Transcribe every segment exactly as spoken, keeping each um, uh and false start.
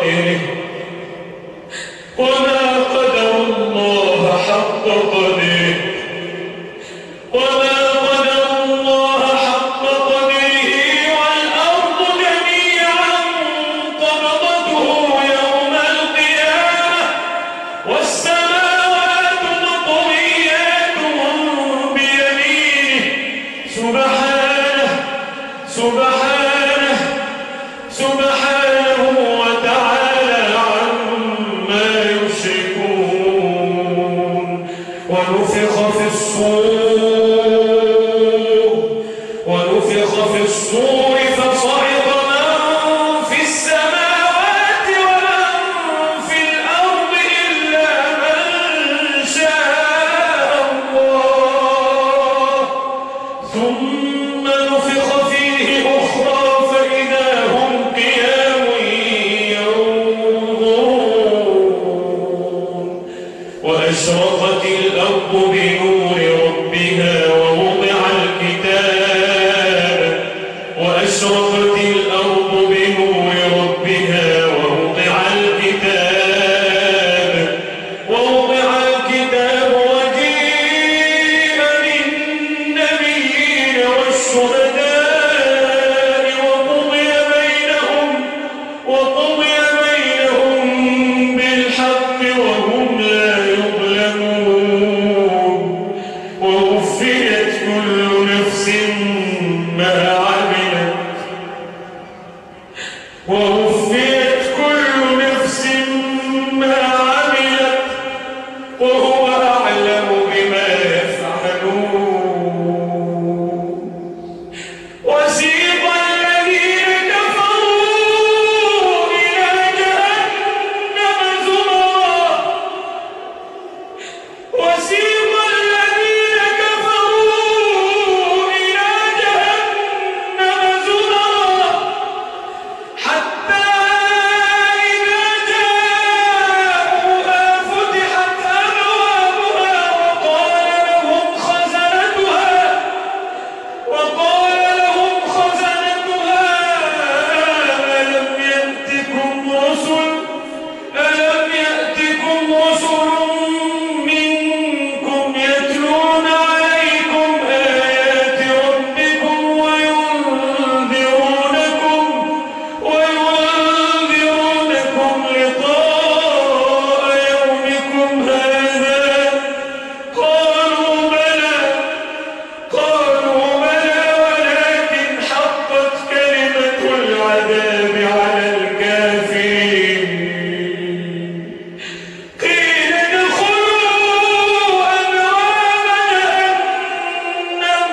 غيره وما قدر الله حق قدره وما قدر الله حق قدره والأرض جميعا قبضته يوم القيامة والسماوات مطويات بيمينه سبحانه سبحانه سبحانه وتعالى عما يشركون ونفخ في الصور ونفخ في الصور فصعق من في السماوات ومن في الأرض إلا من شاء الله ثم نفخ فيه أخرى فإذا هم قيام ينظرون وأشرقت الأرض بنور ربها ووضع الكتاب وأشرقت الأرض بنور ربها ووضع الكتاب ووضع الكتاب وجيء بالنبيين والشهداء وقضي بينهم وقضي بينهم بالحق وهم لا يظلمون ووفيت كل نفس ما عملت ووفيت كل نفس ما عملت وهو أعلم بما يفعلون وسيق الذين كفروا إلى جهنم زمرا وسيق الذين كفروا إلى جهنم زمرا حتى إذا جاءوها فتحت أبوابها وقال لهم خزنتها وقال لهم خزنتها ألم يأتكم رسل ألم يأتكم رسل منكم يتلون عليكم آيات ربكم وينذرونكم وينذرونكم لقاء يومكم هذا قالوا بلى قالوا بلى ولكن حقت كلمة العذاب على الكافرين قيل ادخلوا أبواب جهنم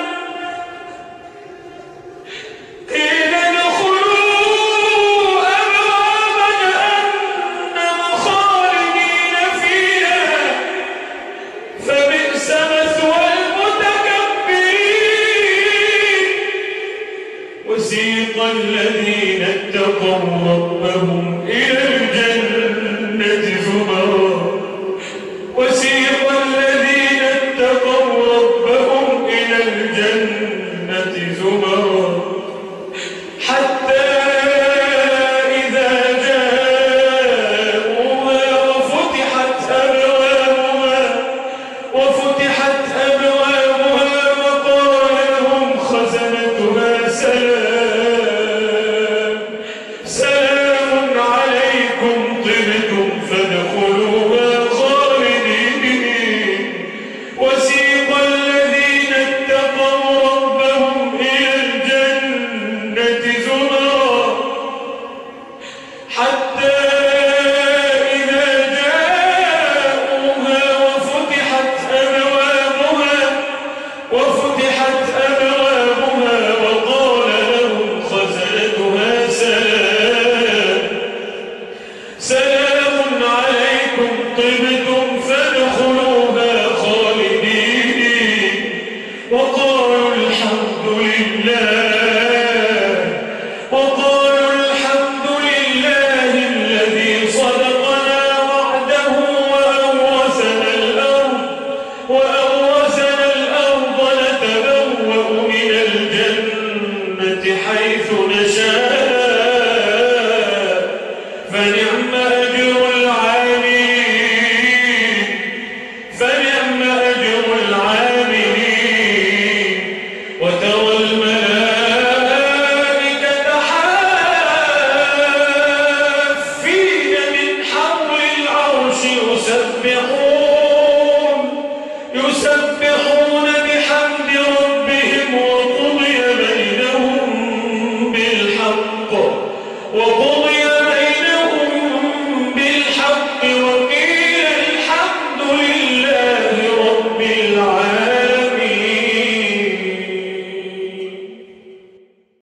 قيل ادخلوا أبواب جهنم خالدين فيها فبئس مثوى المتكبرين وسيق الذين اتقوا ربهم إلى الجنة زمرا وسيق الذين اتقوا ربهم إلى الجنة زمرا حتى إذا جاءوها وفتحت أبوابها وفتحت أبوابها وقال لهم خزنتها سلام سلام عليكم طبتم فادخلوها خالدين وسيق الذين اتقوا ربهم إلى الجنة زمرا حتى إذا جاءوها وفتحت أبوابها وفتحت أبوابها وقال لهم خزنتها سلام سلام عليكم طبتم فادخلوها خالدين وقالوا الحمد لله وقالوا الحمد لله الذي صدقنا وعده وأورثنا الأرض وأورثنا الأرض نتبوأ من الجنة حيث نشاء فنعم يقول